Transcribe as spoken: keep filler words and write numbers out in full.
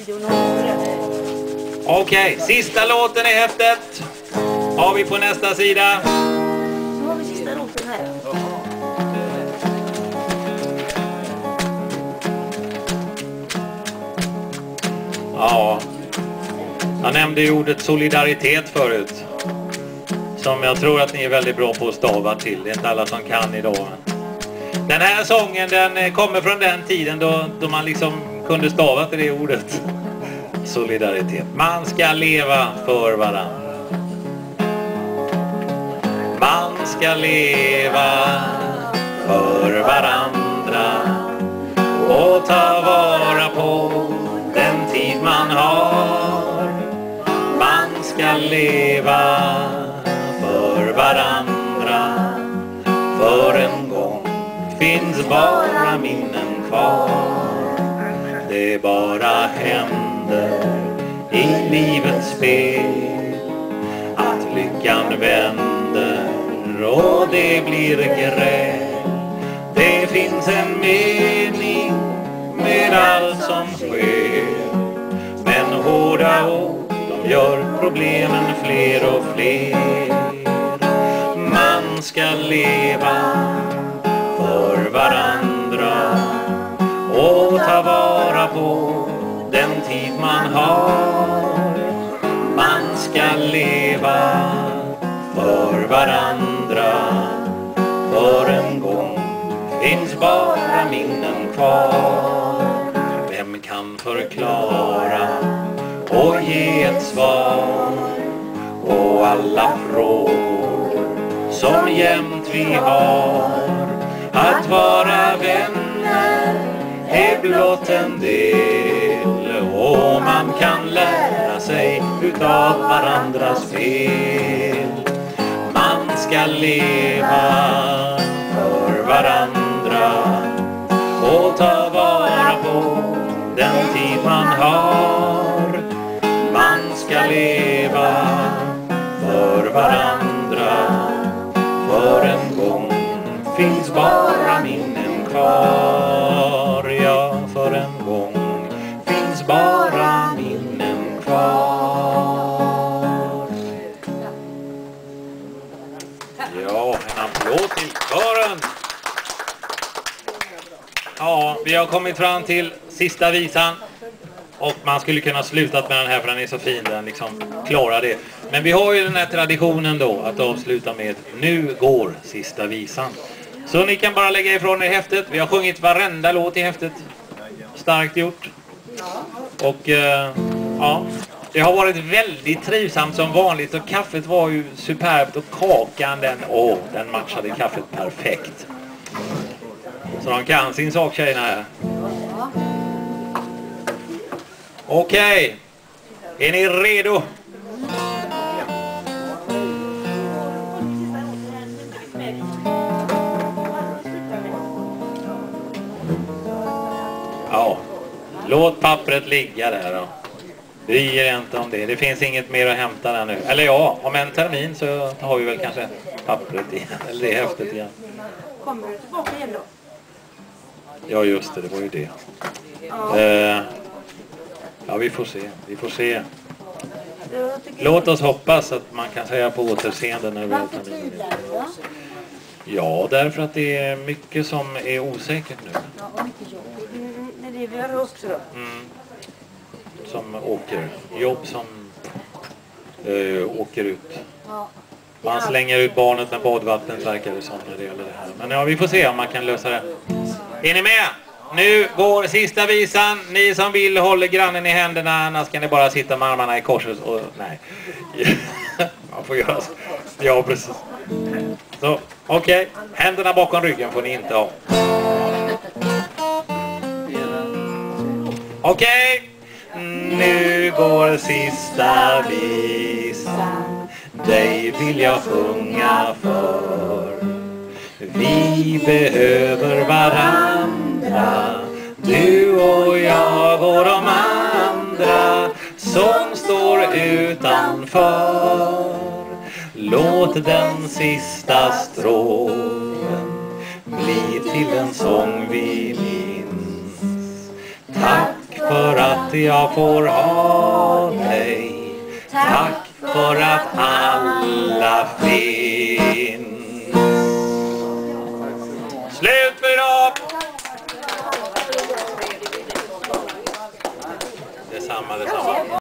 Okej, sista låten i häftet har vi på nästa sida. Så har vi sista låten här. Ja, jag nämnde ju ordet solidaritet förut. Som jag tror att ni är väldigt bra på att stava till. Det är inte alla som kan idag. Den här sången, den kommer från den tiden då, då man liksom kunde stava till det ordet. Solidaritet. Man ska leva för varandra. Man ska leva för varandra och ta vara på den tid man har. Man ska leva för varandra, för en gång finns bara minnen kvar. Det bara händer i livets spel att lyckan vänder och det blir gräl. Det finns en mening med allt som sker, men hårda ord de gör problemen fler och fler. Man ska leva för varandra och ta vara på den tid man har. Man ska leva för varandra, för en gång finns bara minnen kvar. Vem kan förklara och ge ett svar på alla frågor som jämt vi har? Att vara vänner är blott en del, och man kan lära sig utav varandras fel. Man ska leva för varandra och ta vara på den tid man har. Man ska leva för varandra, för en gång finns bara minnen kvar. Ja, för en gång finns bara minnen kvar. Ja, en applåd till kören. Ja, vi har kommit fram till sista visan. Och man skulle kunna sluta med den här för den är så fin, den liksom klarar det. Men vi har ju den här traditionen då att avsluta med nu går sista visan. Så ni kan bara lägga ifrån er häftet. Vi har sjungit varenda låt i häftet. Starkt gjort. Och eh, ja, det har varit väldigt trivsamt som vanligt. Och kaffet var ju superbt. Och kakan, den, åh, den matchade kaffet perfekt. Så de kan sin sak, tjejerna här. Okej, är ni redo? Ja, låt pappret ligga där då. Bry er inte om det. Det finns inget mer att hämta där nu. Eller ja, om en termin så har vi väl kanske pappret igen. Eller det häftet igen. Kommer du tillbaka igen då? Ja, just det. Det var ju det. Ja. Eh, ja, vi får se. Vi får se. Låt oss hoppas att man kan säga på återseende när vi har terminen. Ja, därför att det är mycket som är osäkert nu. Ja, och mycket jobb. Mm, det är det vi gör också då. Mm. Som åker. Jobb som äh, åker ut. Ja. Man slänger ut barnet med badvattnet, verkar det som när det gäller det här. Men ja, vi får se om man kan lösa det. Är ni med? Nu går sista visan. Ni som vill håller grannen i händerna, annars kan ni bara sitta med armarna i korset och nej. Man får göra så. Ja, precis. Så, okej. Okay. Händerna bakom ryggen får ni inte ha. Okej. Okay. Nu går sista visan. Dig vill jag sjunga för. Vi behöver varandra, du och jag och de andra som står utanför. Låt den sista strofen bli till en sång vi minns. Tack för att att jag får ha dig. Tack för att alla finns. Slut för idag! Detsamma, detsamma.